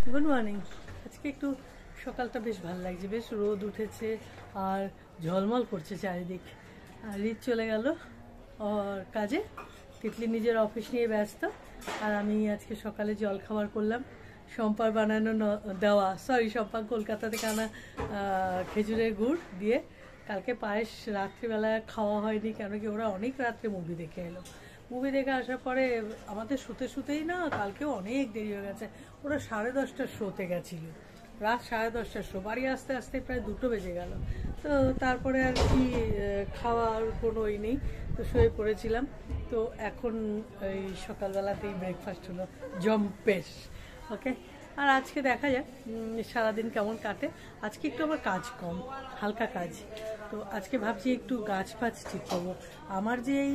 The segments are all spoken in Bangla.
Good morning. আজকে একটু সকালটা বেশ ভালো লাগছে, বেশ রোদ উঠেছে আর ঝলমল করছে চারিদিক। আর রিত চলে গেল কাজে, তিতলি নিজের অফিস নিয়ে ব্যস্ত। আর আমি আজকে সকালে জল খাবার করলাম শম্পার বানানো শম্পা কলকাতা থেকে আনা খেজুরের গুড় দিয়ে। কালকে পায়েস রাত্রিবেলা খাওয়া হয়নি, কেন কি ওরা অনেক রাত্রে মুভি দেখে এলো। মুভি দেখে আসার পরে আমাদের শুতেই না কালকেও অনেক দেরি হয়ে গেছে। ওরা 10:30টার শোতে গেছিল, রাত 10:30টার শো, বাড়ি আসতে আসতে প্রায় 2টো বেজে গেল। তো তারপরে আর কি খাওয়ার কোনো নেই, তো শুয়ে পড়েছিলাম। তো এখন এই সকালবেলাতেই ব্রেকফাস্ট হলো জম্পেশ। ওকে, আর আজকে দেখা যাক সারাদিন কেমন কাটে। আজকে একটু আমার কাজ কম, হালকা কাজ। তো আজকে ভাবছি একটু গাছ ফাছ ঠিক করবো। আমার যে এই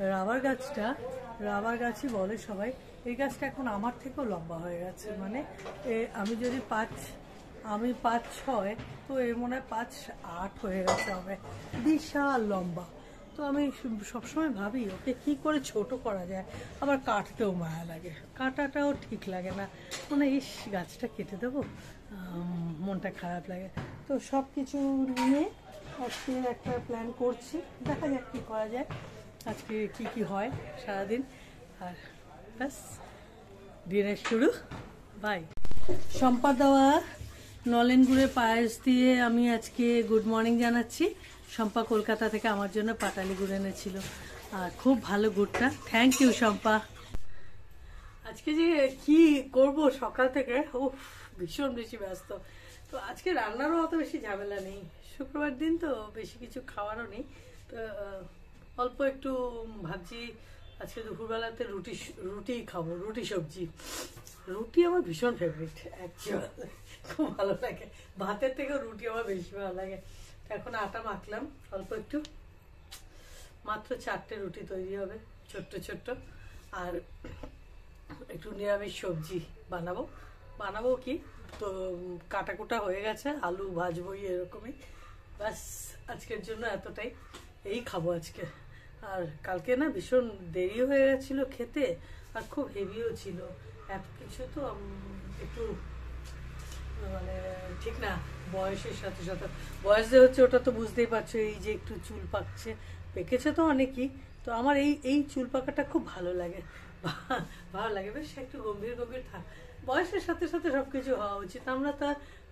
রাবার গাছই বলে সবাই, এই গাছটা এখন আমার থেকেও লম্বা হয়ে গেছে। মানে আমি যদি 5'6", তো এর মনে হয় 5'8" হয়ে গেছে হবে, বিশাল লম্বা। তো আমি সবসময় ভাবি ওকে কি করে ছোট করা যায়, আবার কাটতেও মায়া লাগে, কাটাটাও ঠিক লাগে না, মানে ইস গাছটা কেটে দেবো, মনটা খারাপ লাগে। তো সব কিছু নিয়ে আজকে একটা প্ল্যান করছি, দেখা যাক কী করা যায়, আজকে কি হয় সারাদিন। আর ব্যাস দিনের শুরু। বাই। শম্পা দেওয়া নলেন গুড়ের পায়েস দিয়ে আমি আজকে গুড মর্নিং জানাচ্ছি। শম্পা কলকাতা থেকে আমার জন্য পাটালি গুড় এনেছিল, আর খুব ভালো গুড়টা। Thank you Shampa. আজকে যে কি করব সকাল থেকে, ভীষণ বেশি ব্যস্ত। তো আজকে রান্নারও অত বেশি ঝামেলা নেই, শুক্রবার দিন তো বেশি কিছু খাওয়ারও নেই। তো অল্প একটু ভাবছি আজকে দুপুরবেলাতে রুটি খাবো, রুটি সবজি। রুটি আমার ভীষণ ফেভারিট, অ্যাকচুয়াল খুব ভালো লাগে, ভাতের থেকেও রুটি আমার বেশি ভালো লাগে। এখন আটা মাখলাম অল্প একটু, মাত্র 4টে রুটি তৈরি হবে, ছোট্ট। আর একটু নিরামিষ সবজি বানাবো কি, তো কাটাকুটা হয়ে গেছে, আলু ভাজবোই এরকমই। ব্যাস আজকের জন্য এতটাই, এই খাবো আজকে। আর কালকে না ভীষণ দেরি হয়ে গেছিলো খেতে, আর খুব হেভিও ছিল এত কিছু। তো একটু মানে ঠিক না, বয়সের সাথে সাথে বয়স যে হচ্ছে ওটা তো বুঝতেই পারছো, এই যে একটু চুল পাকছে, পেকেছে তো অনেকই। তো আমার এই চুল পাকাটা খুব ভালো লাগে, বেশ একটু গম্ভীর থাক। বয়সের সাথে সাথে সবকিছু হওয়া উচিত। আমরা তা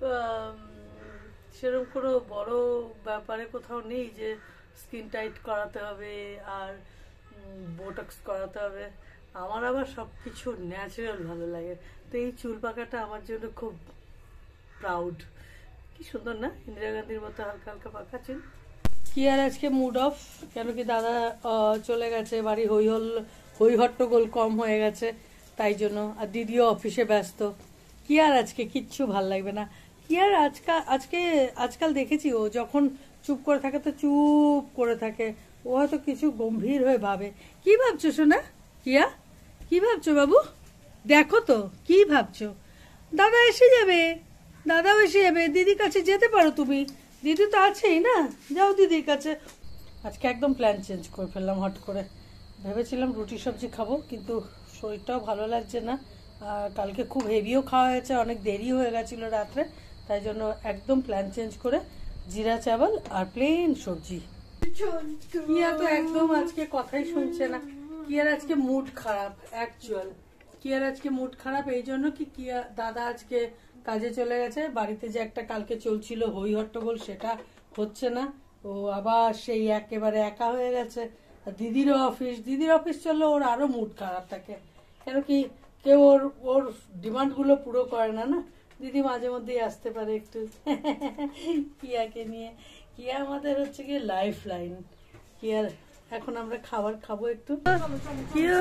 সেরকম কোনো বড় ব্যাপারে কোথাও নেই যে স্কিন টাইট করাতে হবে আর বোটক্স করাতে হবে। আমার আবার সবকিছু ন্যাচারাল ভালো লাগে। তো এই চুল পাকাটা আমার জন্য খুব প্রাউড। কি সুন্দর না, ইন্দিরা গান্ধীর মতো হালকা হালকা পাকা চুল। কি আর আজকে মুড অফ, কেন কি দাদা চলে গেছে, বাড়ি হই হট্টগোল কম হয়ে গেছে তাই জন্য। আর দিদিও অফিসে ব্যস্ত। কি আর আজকে কিচ্ছু ভাল লাগবে না। কি আর আজকাল দেখেছি ও যখন চুপ করে থাকে তো চুপ করে থাকে, ও হয়তো কিছু গম্ভীর হয়ে ভাবে। কি ভাবছো শোনা? কিয়া কি ভাবছো বাবু? দেখো তো কি ভাবছো। দাদাও এসে যাবে, দিদির কাছে যেতে পারো তুমি, দিদি তো আছেই না, যাও দিদির কাছে। আজকে একদম প্ল্যান চেঞ্জ করে ফেললাম হট করে। ভেবেছিলাম রুটি সবজি খাবো, কিন্তু শরীরটাও ভালো লাগছে না, আর কালকে খুব হেভিও খাওয়া হয়েছে, অনেক দেরি হয়ে গেছিলো রাত্রে, তাই জন্য একদম প্ল্যান চেঞ্জ করে জিরা চাवल আর প্লেন সবজি। কিয়া তো একদম আজকে কথাই শুনছে না, কিয়ার আজকে মুড খারাপ, অ্যাকচুয়াল কিয়ার আজকে মুড খারাপ এই জন্য কি কিয়া দাদা আজকে কাজে চলে গেছে, বাড়িতে যে একটা কালকে চলছিল হই হট্টগোল সেটা হচ্ছে না, ও আবার সেই একেবারে একা হয়ে গেছে। দিদির অফিস চললে ওর আরো মুড খারাপ থাকে, কেন কি কেউ ওর ডিমান্ড গুলো পুরো করে না। দিদি মাঝে মধ্যেই আসতে পারে একটু কিয়াকে নিয়ে। কিয়া আমাদের হচ্ছে গিয়ে লাইফ লাইন। কিয়ার এখন আমরা খাবার খাবো একটু। কিয়া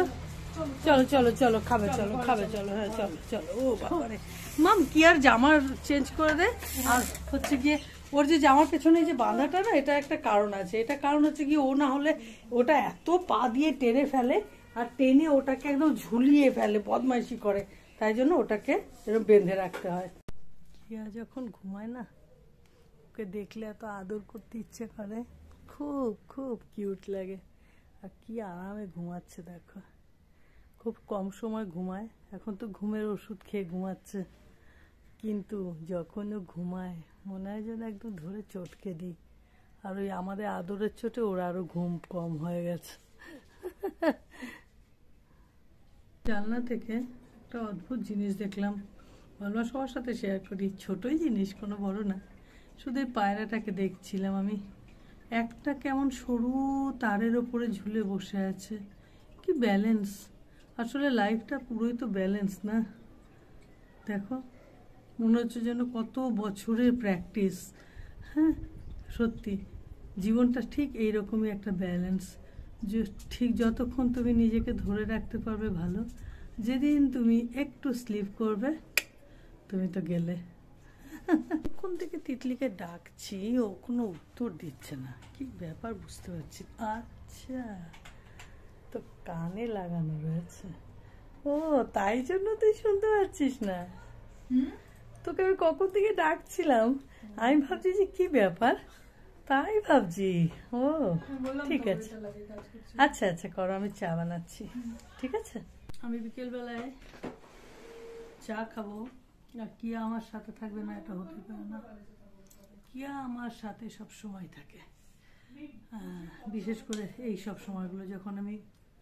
চলো খাবে, চলো হ্যাঁ চলো। ও বাবারে মাম, কিয়ার জামা চেঞ্জ করে দে। আর হচ্ছে গিয়ে ওর যে জামার পেছনে যে বাঁধাটা না, এটা একটা কারণ আছে। এটা কারণ হচ্ছে কি, ও না হলে ওটা এত পা দিয়ে টেনে ফেলে, আর টেনে ওটাকে একদম ঝুলিয়ে ফেলে, বদমাইশি করে, তাই জন্য ওটাকে এরকম বেঁধে রাখতে হয়। কিয়া যখন ঘুমায় না, ওকে দেখলে এত আদর করতে ইচ্ছে করে, খুব কিউট লাগে। আর কি আরামে ঘুমাচ্ছে দেখো, খুব কম সময় ঘুমায়, এখন তো ঘুমের ওষুধ খেয়ে ঘুমাচ্ছে। কিন্তু যখন ও ঘুমায় মনে হয় যেন একদম ধরে চটকে দিই। আর ওই আমাদের আদরের চোটে ওর আরো ঘুম কম হয়ে গেছে। জানলা থেকে একটা অদ্ভুত জিনিস দেখলাম, ভাবলাম সবার সাথে শেয়ার করি। ছোটই জিনিস, কোনো বড় না, শুধু এই পায়রাটাকে দেখছিলাম আমি। একটা কেমন সরু তারের ওপরে ঝুলে বসে আছে। কি ব্যালেন্স! আসলে লাইফটা পুরোই তো ব্যালেন্স না? দেখো, মনে হচ্ছে যেন কত বছরের প্র্যাকটিস। হ্যাঁ, সত্যি জীবনটা ঠিক এইরকমই একটা ব্যালেন্স। যে ঠিক যতক্ষণ তুমি নিজেকে ধরে রাখতে পারবে ভালো, যেদিন তুমি একটু স্লিপ করবে তুমি তো গেলে। কোন থেকে তিতলিকে ডাকছি, ও কোনো উত্তর দিচ্ছে না, কি ব্যাপার বুঝতে পারছি। আচ্ছা, তো কানে লাগানো রয়েছে। ও, তাই জন্য তুই শুনতে পাচ্ছিস না? তোকে আমি কখন থেকে ডাকছিলাম, আমি ভাবছি যে কি ব্যাপার, তাই ভাবছি। ও ঠিক আছে, আচ্ছা আচ্ছা করো, আমি চা বানাচ্ছি। ঠিক আছে, আমি বিকেলবেলায় চা খাবো, আর কিয়া আমার সাথে থাকবে না এটা হতে পারে না। কিয়া আমার সাথে সব সময় থাকে, বিশেষ করে এই সব সময়গুলো যখন আমি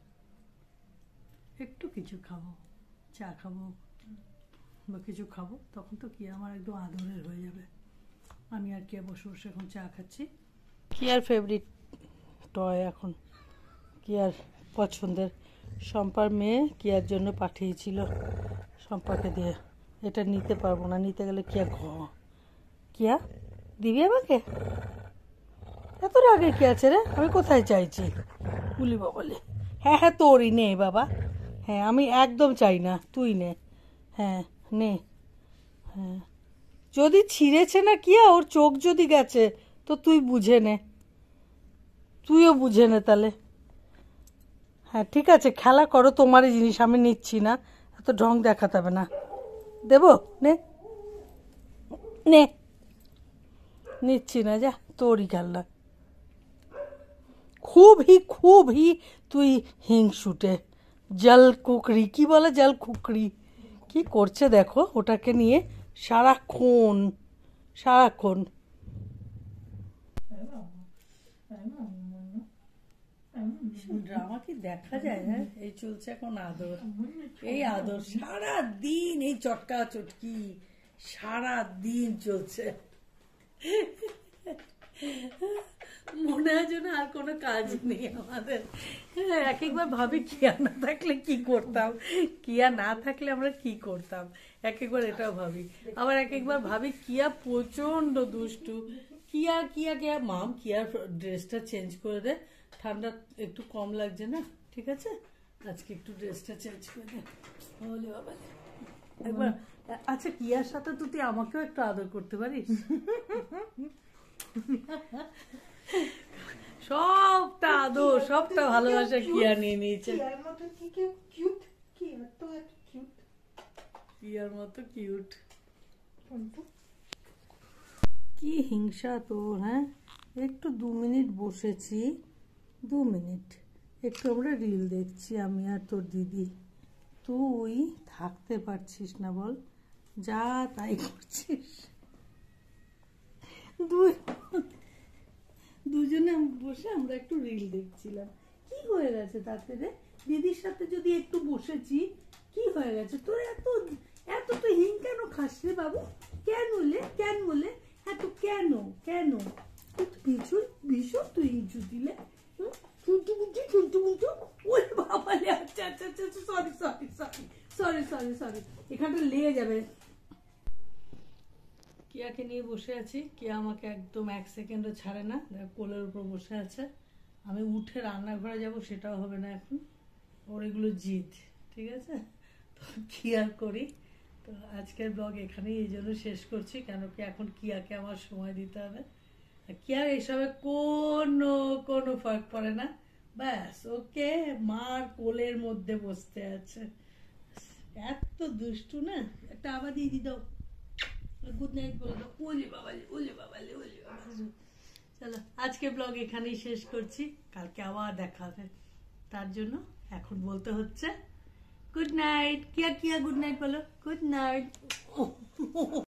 একটু কিছু খাবো, চা খাবো বা কিছু খাবো, তখন তো কিয়া আমার একদম আদরের হয়ে যাবে। আমি আর কিয়া বসে বসে এখন চা খাচ্ছি। কিয়ার ফেভারিট টয় এখন, কিয়ার পছন্দের, শম্পার মেয়ে কিয়ার জন্য পাঠিয়েছিল, শম্পাকে দিয়ে। এটা নিতে পারবো না, নিতে গেলে কিয়া কিয়া দিবি আমাকে? এত রাগে কি আছে রে? আমি কোথায় চাইছি? বলি বাবালে, হ্যাঁ হ্যাঁ তোরই, নে বাবা। হ্যাঁ, আমি একদম চাই না, তুই নে। হ্যাঁ নে। হ্যাঁ, যদি ছিঁড়েছে না কিয়া, ওর চোখ যদি গেছে তো তুই বুঝে নে, তুইও বুঝে নে তাহলে। হ্যাঁ ঠিক আছে, খেলা করো, তোমারই জিনিস, আমি নিচ্ছি না, এত ঢং দেখাতে হবে না। দেবো? নে নে, নিচ্ছি না, যা, তোরই খেলনা। খুব হি তুই হিংসুটে, জল কুকরি, কি বলে, জল কুকরি। কি করছে দেখো ওটাকে নিয়ে, সারাক্ষণ সারাক্ষণ। ড্রামা কি দেখা যায়? হ্যাঁ, এই চলছে এখন আদর, এই আদর সারা দিন, এই চটকা চটকি সারা দিন চলছে। মনে হয় যেন আর কোনো কাজ নেই আমাদের। এক একবার ভাবি কিয়া না থাকলে কি করতাম, কিয়া না থাকলে আমরা কি করতাম, এক একবার এটাও ভাবি। আবার এক একবার ভাবি কিয়া প্রচন্ড দুষ্টু। কিয়া কিয়া কিয়া মাম, কিয়ার ড্রেসটা চেঞ্জ করে দে, ঠান্ডা একটু কম লাগছে না? ঠিক আছে, আজকে একটু ড্রেসটা চেঞ্জ করে দে। বলে বাবা একবার। আচ্ছা, কিয়ার সাথে তো তুই আমাকেও একটু আদর করতে পারিস। সবটা আদর, সবটা ভালোবাসা কিয়া নিয়ে নিয়েছে। কিয়ার মতো কিউট। কি হিংসা তোর! হ্যাঁ, একটু 2 মিনিট বসেছি, 2 মিনিট একটু আমরা রিল দেখছি আমি আর তোর দিদি, তুই থাকতে পারছিস না বল, যা তাই করছিস। দুজনে বসে আমরা একটু রিল দেখছিলাম। কি হয়ে গেছে তাতে রে? দিদির সাথে যদি একটু বসেছি, কি হয়ে গেছে তোর? এত এত তো হিং কেন খাস রে বাবু? কেন লে, কেন লে, এত কেন কেন? ভীষণ ভীষণ তুই হিংসু দিলে। ছুটু বুঝি ছুটু বুঝু, ওই বাবা রে। আচ্ছা আচ্ছা আচ্ছা, sorry sorry sorry sorry sorry sorry, এখানটা লেগে যাবে। কিয়াকে নিয়ে বসে আছি, কিয়া আমাকে একদম 1 সেকেন্ডও ছাড়ে না, কোলের উপর বসে আছে। আমি উঠে রান্নাঘরে যাব সেটাও হবে না এখন, ওর এগুলো জিদ। ঠিক আছে, তো কি আর করি। তো আজকের ব্লগ এখানেই এই জন্য শেষ করছি, কেন কি এখন কিয়াকে আমার সময় দিতে হবে। কিয়ার এইসবে কোনো ফার্ক পড়ে না, ব্যাস ওকে মার কোলের মধ্যে বসতে আছে। এত দুষ্টু না, একটা আবার দিয়ে দাও, গুড নাইট বলে দাও। ওলে বাবালে, ওলে বাবালে, ওলে বাবালে। চলো, আজকে ব্লগ এখানেই শেষ করছি, কালকে আবার দেখা হবে। তার জন্য এখন বলতে হচ্ছে গুড নাইট। কিয়া কিয়া গুড নাইট বলো, গুড নাইট।